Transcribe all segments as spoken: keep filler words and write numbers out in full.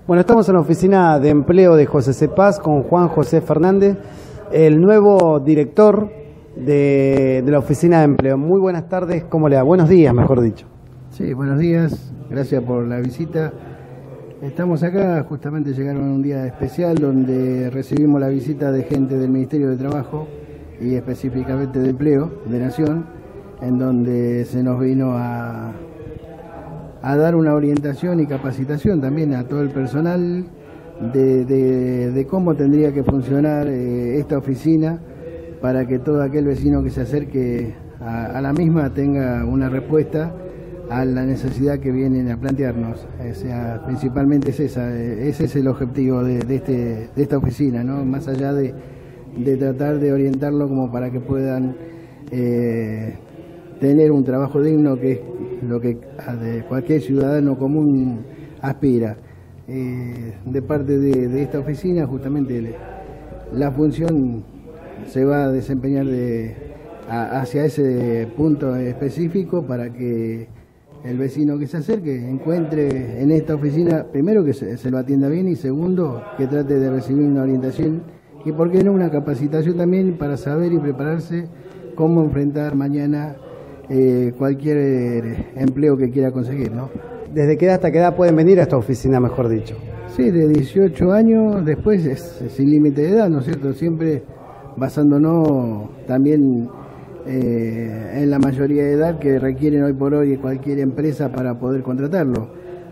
Bueno, estamos en la oficina de empleo de José Cepaz con Juan José Fernández, el nuevo director de, de la oficina de empleo. Muy buenas tardes, ¿cómo le va? Buenos días, mejor dicho. Sí, buenos días, gracias por la visita. Estamos acá, justamente llegaron un día especial donde recibimos la visita de gente del Ministerio de Trabajo y específicamente de Empleo de Nación, en donde se nos vino a, a dar una orientación y capacitación también a todo el personal de, de, de cómo tendría que funcionar eh, esta oficina para que todo aquel vecino que se acerque a, a la misma tenga una respuesta a la necesidad que vienen a plantearnos. O sea, principalmente es esa, ese es el objetivo de, de, este, de esta oficina, ¿no? Más allá de, de tratar de orientarlo como para que puedan eh, tener un trabajo digno, que es lo que de cualquier ciudadano común aspira. Eh, de parte de, de esta oficina, justamente la función se va a desempeñar de, a, hacia ese punto específico para que el vecino que se acerque encuentre en esta oficina, primero que se, se lo atienda bien y segundo que trate de recibir una orientación y por qué no una capacitación también para saber y prepararse cómo enfrentar mañana eh, cualquier empleo que quiera conseguir, ¿no? ¿Desde qué edad hasta qué edad pueden venir a esta oficina, mejor dicho? Sí, de dieciocho años, después es, es sin límite de edad, ¿no es cierto? Siempre basándonos también Eh, en la mayoría de edad que requieren hoy por hoy cualquier empresa para poder contratarlo,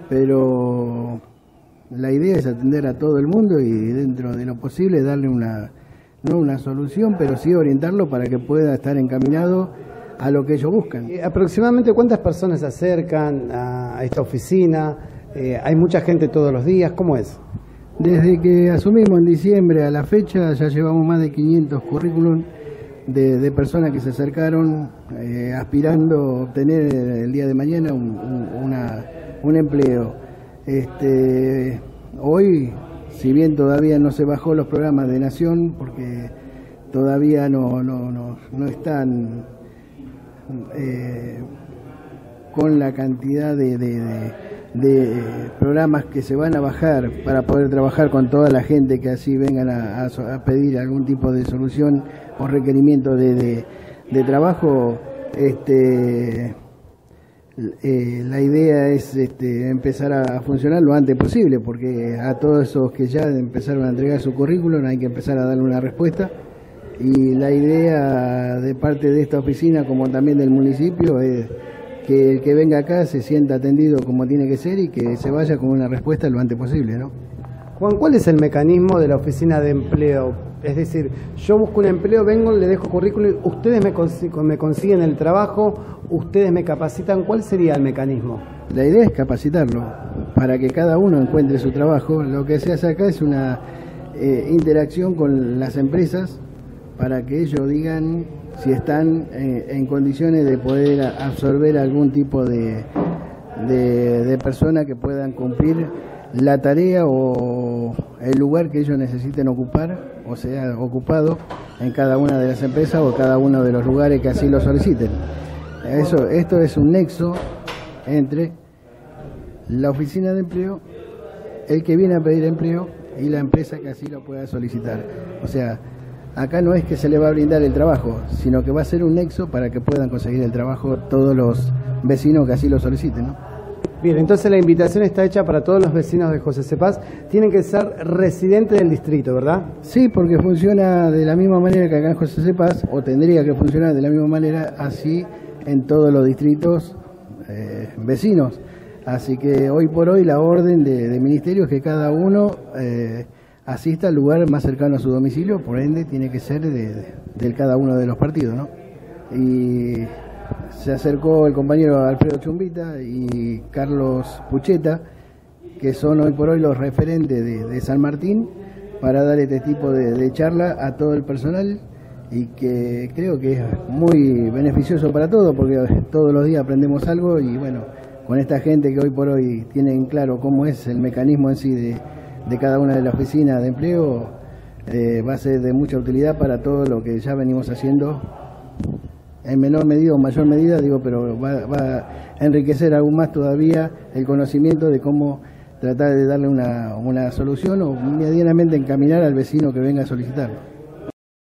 pero la idea es atender a todo el mundo y dentro de lo posible darle una, no una solución, pero sí orientarlo para que pueda estar encaminado a lo que ellos buscan. ¿Aproximadamente cuántas personas se acercan a esta oficina? Eh, ¿Hay mucha gente todos los días? ¿Cómo es? Desde que asumimos en diciembre a la fecha ya llevamos más de quinientos currículum De, de personas que se acercaron eh, aspirando a obtener el día de mañana un, un, una, un empleo. Este, hoy, si bien todavía no se bajó los programas de Nación, porque todavía no, no, no, no están eh, con la cantidad de, de, de, de programas que se van a bajar para poder trabajar con toda la gente que así vengan a, a, a pedir algún tipo de solución o requerimiento de, de, de trabajo. Este, eh, la idea es este, empezar a funcionar lo antes posible, porque a todos esos que ya empezaron a entregar su currículum hay que empezar a darle una respuesta, y la idea de parte de esta oficina como también del municipio es que el que venga acá se sienta atendido como tiene que ser y que se vaya con una respuesta lo antes posible, ¿no? Juan, ¿cuál es el mecanismo de la oficina de empleo? Es decir, yo busco un empleo, vengo, le dejo currículum, ustedes me, cons me consiguen el trabajo, ustedes me capacitan. ¿Cuál sería el mecanismo? La idea es capacitarlo para que cada uno encuentre su trabajo. Lo que se hace acá es una eh, interacción con las empresas para que ellos digan si están eh, en condiciones de poder absorber algún tipo de, de, de persona que puedan cumplir la tarea o el lugar que ellos necesiten ocupar, o sea, ocupado en cada una de las empresas o cada uno de los lugares que así lo soliciten. Eso, esto es un nexo entre la oficina de empleo, el que viene a pedir empleo y la empresa que así lo pueda solicitar. O sea, acá no es que se le va a brindar el trabajo, sino que va a ser un nexo para que puedan conseguir el trabajo todos los vecinos que así lo soliciten, ¿no? Bien, entonces la invitación está hecha para todos los vecinos de José Cepaz. Tienen que ser residentes del distrito, ¿verdad? Sí, porque funciona de la misma manera que acá en José Cepaz, o tendría que funcionar de la misma manera así en todos los distritos eh, vecinos. Así que hoy por hoy la orden de, de ministerio es que cada uno eh, asista al lugar más cercano a su domicilio, por ende tiene que ser de, de, de cada uno de los partidos, ¿no? Y se acercó el compañero Alfredo Chumbita y Carlos Pucheta, que son hoy por hoy los referentes de, de San Martín, para dar este tipo de, de charla a todo el personal, y que creo que es muy beneficioso para todos, porque todos los días aprendemos algo, y bueno, con esta gente que hoy por hoy tienen claro cómo es el mecanismo en sí de, de cada una de las oficinas de empleo, eh, va a ser de mucha utilidad para todo lo que ya venimos haciendo en menor medida o mayor medida, digo, pero va, va a enriquecer aún más todavía el conocimiento de cómo tratar de darle una, una solución o medianamente encaminar al vecino que venga a solicitarlo.